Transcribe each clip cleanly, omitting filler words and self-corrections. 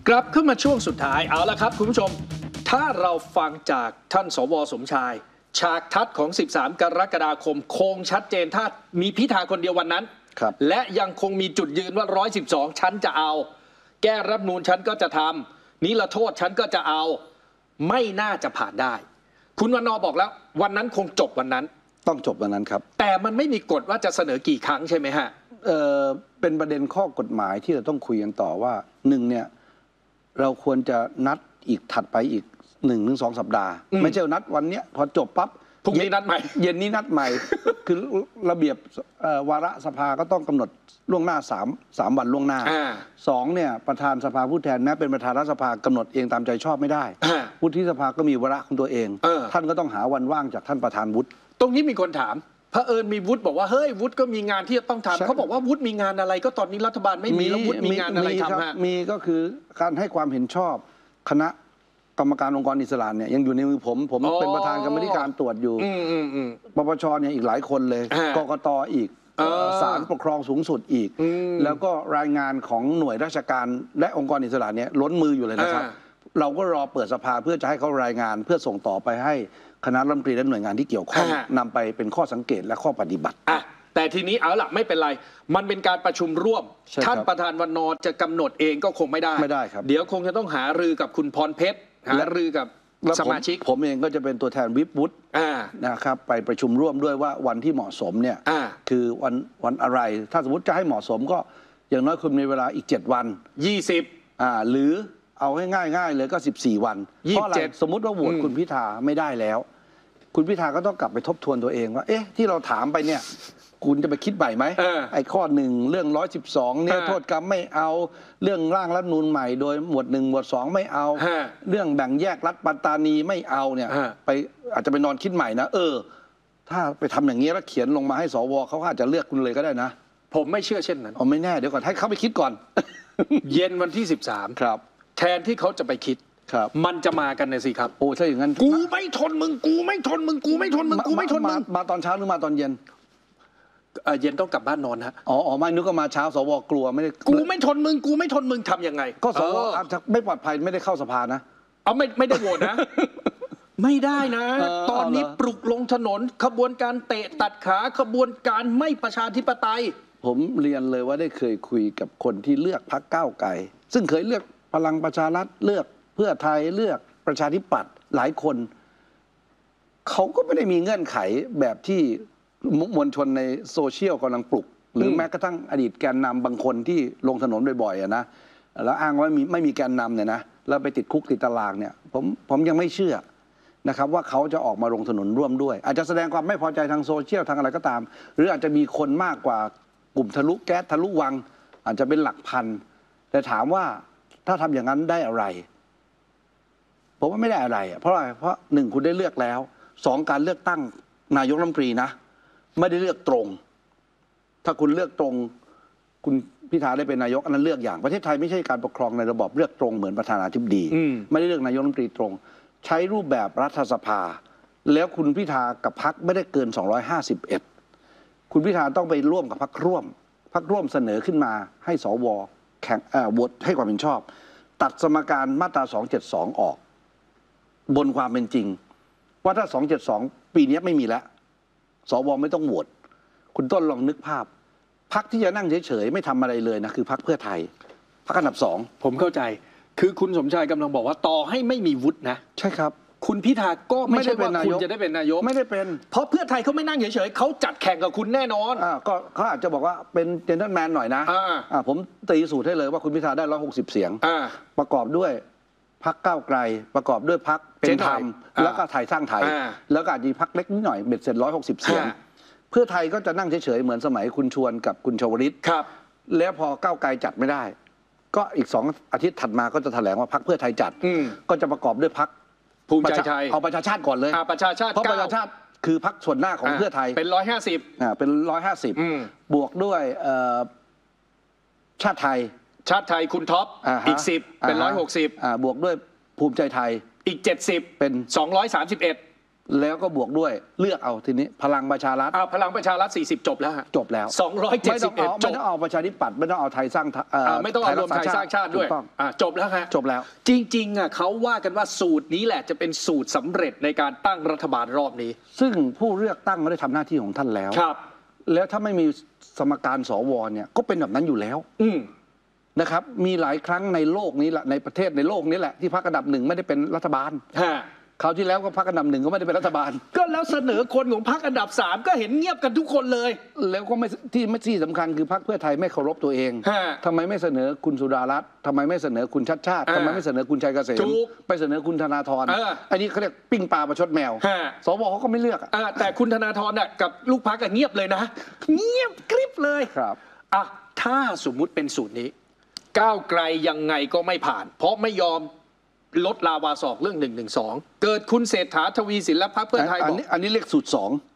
กลับขึ้นมาช่วงสุดท้ายเอาละครับคุณผู้ชมถ้าเราฟังจากท่านสว.สมชายฉากทัศน์ของ13กรกฎาคมคงชัดเจนถ้ามีพิธาคนเดียววันนั้นและยังคงมีจุดยืนว่า112ชั้นจะเอาแก้รัฐธรรมนูญชั้นก็จะทำนิรโทษชั้นก็จะเอาไม่น่าจะผ่านได้คุณวันนอบอกแล้ววันนั้นคงจบวันนั้นต้องจบวันนั้นครับแต่มันไม่มีกฎว่าจะเสนอกี่ครั้งใช่ไหมฮะเป็นประเด็นข้อกฎหมายที่เราต้องคุยกันต่อว่าหนึ่งเนี่ยเราควรจะนัดอีกถัดไปอีก1-2 สัปดาห์ไม่ใช่นัดวันนี้พอจบปั๊บพรุ่งนี้นัดใหม่เย็นนี้นัดใหม่ คือระเบียบวาระสภาก็ต้องกำหนดล่วงหน้า3 วันล่วงหน้า2เนี่ยประธานสภาผู้แทนแม้เป็นประธานรัฐสภากำหนดเองตามใจชอบไม่ได้วุฒิสภาก็มีวาระของตัวเองท่านก็ต้องหาวันว่างจากท่านประธานวุฒิตรงนี้มีคนถามเผอิญมีวุฒิบอกว่าเฮ้ยวุฒิก็มีงานที่จะต้องทำเขาบอกว่าวุฒิมีงานอะไรก็ตอนนี้รัฐบาลไม่มีแล้ววุฒิมีงานอะไรทำฮะมีก็คือการให้ความเห็นชอบคณะกรรมการองค์กรอิสระเนี่ยยังอยู่ในมือผมเป็นประธานกรรมธิการตรวจอยู่ปปชเนี่ยอีกหลายคนเลยกกตอีกศาลปกครองสูงสุดอีกแล้วก็รายงานของหน่วยราชการและองค์กรอิสระเนี่ยล้นมืออยู่เลยนะครับเราก็รอเปิดสภาเพื่อจะให้เขารายงานเพื่อส่งต่อไปให้คณะรัฐมนตรีและหน่วยงานที่เกี่ยวข้องนำไปเป็นข้อสังเกตและข้อปฏิบัติแต่ทีนี้เอาล่ะไม่เป็นไรมันเป็นการประชุมร่วมท่านประธานวันนอจะกำหนดเองก็คงไม่ได้ครับเดี๋ยวคงจะต้องหารือกับคุณพรเพชรหารือกับสมาชิกผมเองก็จะเป็นตัวแทนวิปวุฒินะครับไปประชุมร่วมด้วยว่าวันที่เหมาะสมเนี่ยคือวันอะไรถ้าสมมติจะให้เหมาะสมก็อย่างน้อยคุณมีเวลาอีก7 วัน 20 หรือเอาให้ง่ายเลยก็14 วันเพราะอะไรสมมติว่าโหวตคุณพิธาไม่ได้แล้วคุณพิธาก็ต้องกลับไปทบทวนตัวเองว่าเอ๊ะที่เราถามไปเนี่ยคุณจะไปคิดใหม่ไหมไอ้ข้อ1เรื่อง112เนี่ยโทษกรรมไม่เอาเรื่องร่างรัฐธรรมนูญใหม่โดยหมวด1หมวด2ไม่เอาเรื่องแบ่งแยกรัฐปัตตานีไม่เอาเนี่ยไปอาจจะไปนอนคิดใหม่นะถ้าไปทำอย่างนี้แล้วเขียนลงมาให้สวเขาอาจจะเลือกคุณเลยก็ได้นะผมไม่เชื่อเช่นนั้นไม่แน่เดี๋ยวก่อนให้เขาไปคิดก่อนเย็นวันที่13 ครับแทนที่เขาจะไปคิดมันจะมากันเลยสิครับโอ้ใช่อย่างนั้นกูไม่ทนมึงกูไม่ทนมึงกูไม่ทนมึงกูไม่ทนมึงมาตอนเช้าหรือมาตอนเย็นเย็นต้องกลับบ้านนอนฮะไม่นึกว่ามาเช้าสวกลัวไม่ได้กูไม่ทนมึงกูไม่ทนมึงทำยังไงก็สวไม่ปลอดภัยไม่ได้เข้าสภานะไม่ได้โหวตนะไม่ได้นะตอนนี้ปลุกลงถนนขบวนการเตะตัดขาขบวนการไม่ประชาธิปไตยผมเรียนเลยว่าได้เคยคุยกับคนที่เลือกพรรคก้าวไกลซึ่งเคยเลือกพลังประชารัฐเลือกเพื่อไทยเลือกประชาธิปัตย์หลายคนเขาก็ไม่ได้มีเงื่อนไขแบบที่มวลชนในโซเชียลกำลังปลุกหรือแม้กระทั่งอดีตแกนนำบางคนที่ลงถนนบ่อยๆนะแล้วอ้างว่าไม่มีแกนนำเนี่ยนะแล้วไปติดคุกติดตารางเนี่ยผมยังไม่เชื่อนะครับว่าเขาจะออกมาลงถนนร่วมด้วยอาจจะแสดงความไม่พอใจทางโซเชียลทางอะไรก็ตามหรืออาจจะมีคนมากกว่ากลุ่มทะลุแก๊สทะลุวังอาจจะเป็นหลักพันแต่ถามว่าถ้าทำอย่างนั้นได้อะไรผมว่าไม่ได้อะไรเพราะอะไรเพราะ1คุณได้เลือกแล้ว2การเลือกตั้งนายกรัฐมนตรีนะไม่ได้เลือกตรงถ้าคุณเลือกตรงคุณพิธาได้เป็นนายกอันนั้นเลือกอย่างประเทศไทยไม่ใช่การปกครองในระบอบเลือกตรงเหมือนประธานาธิบดีไม่ได้เลือกนายกรัฐมนตรีตรงใช้รูปแบบรัฐสภาแล้วคุณพิธากับพรรคไม่ได้เกิน251คุณพิธาต้องไปร่วมกับพรรคร่วมเสนอขึ้นมาให้สวแข่งโหวตให้ความเห็นชอบตัดสมการมาตรา272ออกบนความเป็นจริงว่าถ้า272ปีนี้ไม่มีแล้วสวไม่ต้องโหวตคุณต้นลองนึกภาพพรรคที่จะนั่งเฉยๆไม่ทำอะไรเลยนะคือพรรคเพื่อไทยพรรคอันดับ2 ผมเข้าใจคือคุณสมชายกำลังบอกว่าต่อให้ไม่มีวุฒินะใช่ครับคุณพิธาก็ไม่ใช่ว่าคุณจะได้เป็นนายกไม่ได้เป็นเพราะเพื่อไทยเขาไม่นั่งเฉยๆเขาจัดแข่งกับคุณแน่นอนก็เขาอาจจะบอกว่าเป็นเจนเทลแมนหน่อยนะผมตีสูตรให้เลยว่าคุณพิธาได้160 เสียงประกอบด้วยพรรคก้าวไกลประกอบด้วยพรรคเป็นธรรมแล้วก็ไทยสร้างไทยแล้วก็อาจจะมีพรรคเล็กนิดหน่อยเบ็ดเสร็จ160 เสียงเพื่อไทยก็จะนั่งเฉยๆเหมือนสมัยคุณชวนกับคุณชวลิตแล้วพอก้าวไกลจัดไม่ได้ก็อีก2 อาทิตย์ถัดมาก็จะแถลงว่าพรรคเพื่อไทยจัดก็จะประกอบด้วยพรรคภูมิใจไทยเอาประชาชาติก่อนเลยประชาชาติเพราะประชาชาติคือพรรคส่วนหน้าของเพื่อไทยเป็น150 เป็น150บวกด้วยชาติไทยคุณท็อปอีก10เป็น160 บวกด้วยภูมิใจไทยอีก70 เป็น 231 แล้วก็บวกด้วยเลือกเอาทีนี้พลังประชารัฐพลังประชารัฐ40จบแล้วฮะจบแล้ว 271 ไม่ต้องเอาประชาธิปัตย์ไม่ต้องเอาไทยสร้างไม่ต้องเอารวมไทยสร้างชาติด้วยจบแล้วฮะจบแล้วจริงๆเขาว่ากันว่าสูตรนี้แหละจะเป็นสูตรสำเร็จในการตั้งรัฐบาลรอบนี้ซึ่งผู้เลือกตั้งก็ได้ทำหน้าที่ของท่านแล้วครับแล้วถ้าไม่มีสมการสวเนี่ยก็เป็นแบบนั้นอยู่แล้วนะครับมีหลายครั้งในโลกนี้แหละในประเทศในโลกนี้แหละที่พรรคอันดับหนึ่งไม่ได้เป็นรัฐบาลคราวที่แล้วก็พรรคอันดับหนึ่งก็ไม่ได้เป็นรัฐบาลก็แล้วเสนอคนของพรรคอันดับ3ก็เห็นเงียบกันทุกคนเลยแล้วก็ไม่ที่สำคัญคือพรรคเพื่อไทยไม่เคารพตัวเองทำไมไม่เสนอคุณสุดารัตน์ทำไมไม่เสนอคุณชัดชาติทำไมไม่เสนอคุณชัยเกษมไปเสนอคุณธนาธรอันนี้เขาเรียกปิ้งปลาประชดแมวสวเขาก็ไม่เลือกแต่คุณธนาธรกับลูกพรรคเงียบเลยนะเงียบกริบเลยครับถ้าสมมุติเป็นสูตรนี้ก้าวไกลยังไงก็ไม่ผ่านเพราะไม่ยอมลดลาวาศอกเรื่อง112เกิดคุณเศรษฐาทวีสินและพรรคเพื่อไทยบอกอันนี้เรียกสูตร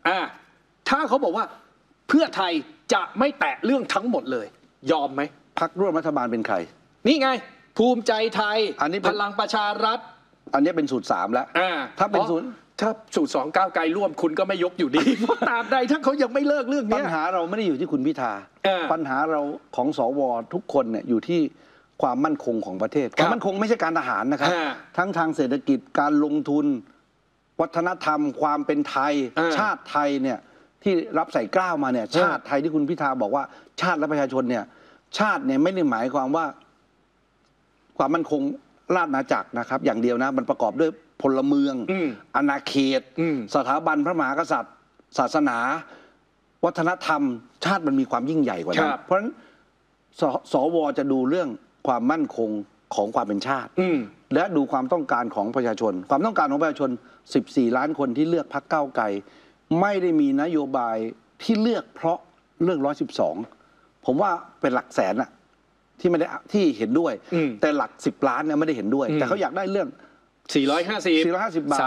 2ถ้าเขาบอกว่าเพื่อไทยจะไม่แตะเรื่องทั้งหมดเลยยอมไหมพรรคร่วมรัฐบาลเป็นใครนี่ไงภูมิใจไทยพลังประชารัฐอันนี้เป็นสูตร3แล้วถ้าเป็นสูตร 2ก้าวไกลร่วมคุณก็ไม่ยกอยู่ดีเพราะตามใดถ้าเขายังไม่เลิกเรื่องนี้ปัญหาเราไม่ได้อยู่ที่คุณพิธาปัญหาเราของสวทุกคนเนี่ยอยู่ที่ความมั่นคงของประเทศความมั่นคงไม่ใช่การทหารนะครับทั้งทางเศรษฐกิจการลงทุนวัฒนธรรมความเป็นไทยชาติไทยเนี่ยที่รับใส่กล้าวมาเนี่ยชาติไทยที่คุณพิธาบอกว่าชาติและประชาชนเนี่ยชาติเนี่ยไม่ได้หมายความว่าความมั่นคงราชอาณาจักรนะครับอย่างเดียวนะมันประกอบด้วยพลเมืองอาณาเขตสถาบันพระมหากษัตริย์ศาสนาวัฒนธรรมชาติมันมีความยิ่งใหญ่กว่านั้นเพราะฉะนั้นสวจะดูเรื่องความมั่นคงของความเป็นชาติและดูความต้องการของประชาชนความต้องการของประชาชน14 ล้านคนที่เลือกพรรคก้าวไกลไม่ได้มีนโยบายที่เลือกเพราะเรื่อง112ผมว่าเป็นหลักแสนอะที่ไม่ได้ที่เห็นด้วยแต่หลัก10 ล้านเนี่ยไม่ได้เห็นด้วยแต่เขาอยากได้เรื่อง450 บาท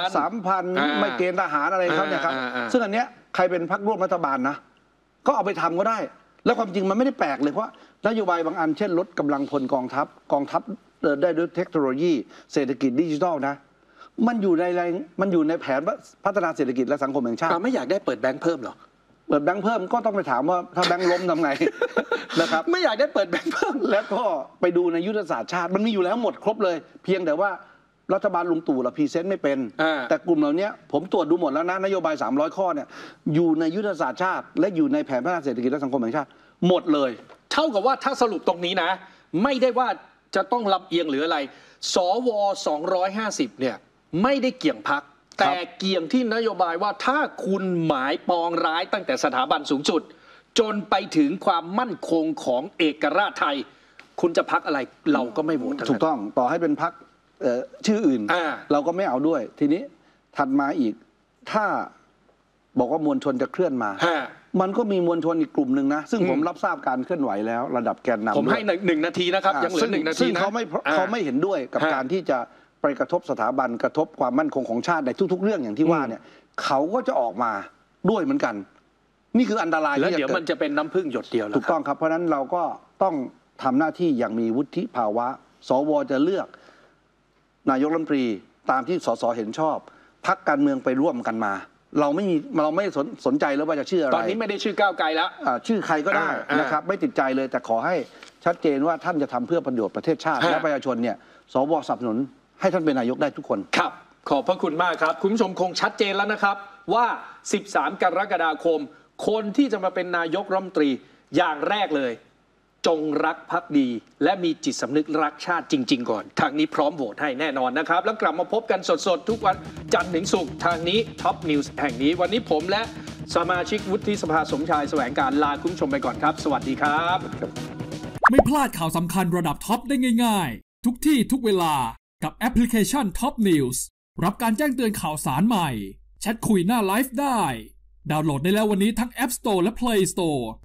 3,000 ไม่เกณฑ์ทหารอะไรเขาเนี่ยครับซึ่งอันเนี้ยใครเป็นพรรคร่วมรัฐบาลนะก็เอาไปทำก็ได้แล้วความจริงมันไม่ได้แปลกเลยเพราะนโยบายบางอันเช่นลดกำลังพลกองทัพได้ด้วยเทคโนโลยีเศรษฐกิจดิจิทัลนะมันอยู่ในแผนพัฒนาเศรษฐกิจและสังคมแห่งชาติไม่อยากได้เปิดแบงค์เพิ่มหรอเปิดแบงค์เพิ่มก็ต้องไปถามว่าถ้าแบงค์ล้มทำไงนะครับไม่อยากได้เปิดแบงค์เพิ่มแล้วก็ไปดูในยุทธศาสตร์ชาติมันมีอยู่แล้วหมดครบเลยเพียงแต่ว่ารัฐบาลลุงตู่เราพรีเซนต์ไม่เป็นแต่กลุ่มเหล่านี้ผมตรวจดูหมดแล้วนะนโยบาย300 ข้อเนี่ยอยู่ในยุทธศาสตร์ชาติและอยู่ในแผนพัฒนาเศรษฐกิจและสังคมแห่งชาติหมดเลยเท่ากับว่าถ้าสรุปตรงนี้นะไม่ได้ว่าจะต้องลำเอียงหรืออะไรสว250เนี่ยไม่ได้เกี่ยงพรรคแต่เกี่ยงที่นโยบายว่าถ้าคุณหมายปองร้ายตั้งแต่สถาบันสูงสุดจนไปถึงความมั่นคงของเอกราชไทยคุณจะพรรคอะไรเราก็ไม่โหวตถูกต้องต่อให้เป็นพรรคชื่ออื่นเราก็ไม่เอาด้วยทีนี้ถัดมาอีกถ้าบอกว่ามวลชนจะเคลื่อนมามันก็มีมวลชนอีกกลุ่มหนึ่งนะซึ่งผมรับทราบการเคลื่อนไหวแล้วระดับแกนนำผมให้1 นาทีนะครับยังเหลือ1 นาทีซึ่งเขาไม่เห็นด้วยกับการที่จะไปกระทบสถาบันกระทบความมั่นคงของชาติในทุกๆเรื่องอย่างที่ว่าเนี่ยเขาก็จะออกมาด้วยเหมือนกันนี่คืออันตรายแล้วเดี๋ยวมันจะเป็นน้ำพึ่งหยดเดียวถูกต้องครับเพราะฉะนั้นเราก็ต้องทำหน้าที่อย่างมีวุฒิภาวะสวจะเลือกนายกรัฐมนตรีตามที่สสเห็นชอบพรรคการเมืองไปร่วมกันมาเราไม่สนใจแล้วว่าจะชื่ออะไรตอนนี้ไม่ได้ชื่อก้าวไกลแล้วชื่อใครก็ได้นะครับไม่ติดใจเลยแต่ขอให้ชัดเจนว่าท่านจะทำเพื่อประโยชน์ประเทศชาติและประชาชนเนี่ยสวสนับสนุนให้ท่านเป็นนายกได้ทุกคนครับขอบพระคุณมากครับคุณผู้ชมคงชัดเจนแล้วนะครับว่า13 กรกฎาคมคนที่จะมาเป็นนายกรัฐมนตรีอย่างแรกเลยจงรักภักดีและมีจิตสำนึกรักชาติจริงๆก่อนทางนี้พร้อมโหวตให้แน่นอนนะครับแล้วกลับมาพบกันสดๆทุกวันจันทร์ถึงศุกร์ทางนี้ท็อปนิวส์แห่งนี้วันนี้ผมและสมาชิกวุฒิสภาสมชายแสวงการลาคุณผู้ชมไปก่อนครับสวัสดีครับไม่พลาดข่าวสำคัญระดับท็อปได้ง่ายๆทุกที่ทุกเวลากับแอปพลิเคชัน Top News รับการแจ้งเตือนข่าวสารใหม่แชทคุยหน้าไลฟ์ได้ดาวน์โหลดได้แล้ววันนี้ทั้ง App Store และ Play Store